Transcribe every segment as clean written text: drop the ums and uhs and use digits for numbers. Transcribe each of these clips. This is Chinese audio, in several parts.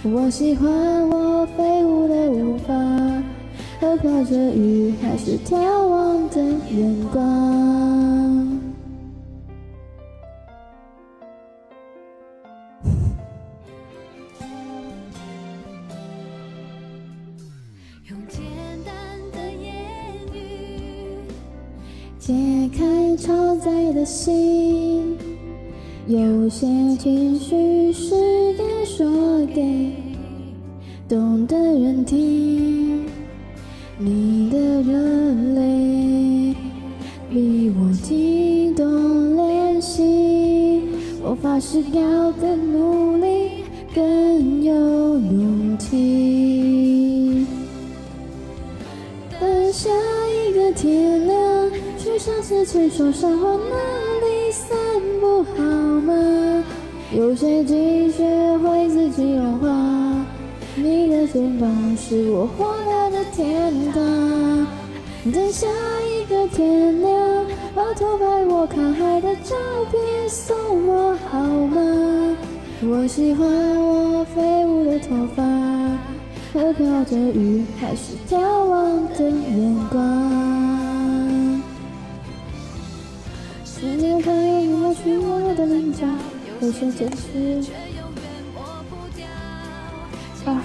我喜欢我飞舞的舞法，和飘着雨还是眺望的眼光。 用简单的言语解开超载的心，有些情绪是该说给懂的人听。你的热泪比我激动练习，我发誓要更努力，更有勇气。等下一个天亮，去上次牵手赏花那里散步好吗？有些积雪会自己融化，你的肩膀是我获得的天堂。等下一个天亮，把偷拍我看海的照片送我好吗？我喜欢我飞舞的头发，和飘着雨还是眺望的眼光。时间可以抹去我的棱角，有些真实啊，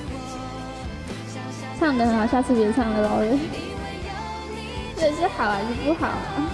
唱得很好，下次别唱了，老人。这是好还是不好啊？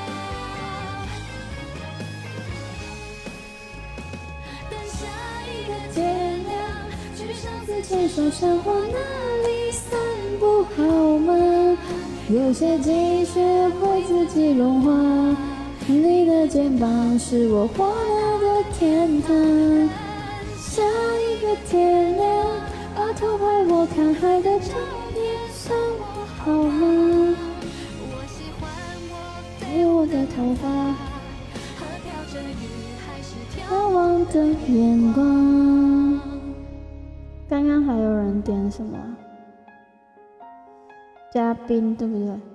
天亮，去上次牵手赏花那里散步好吗？有些积雪会自己融化，你的肩膀是我获得的天堂。下一个天亮，把偷拍我看海的照片送我好吗？给我的头发，眺望的眼光。刚刚还有人点什么？嘉宾对不对？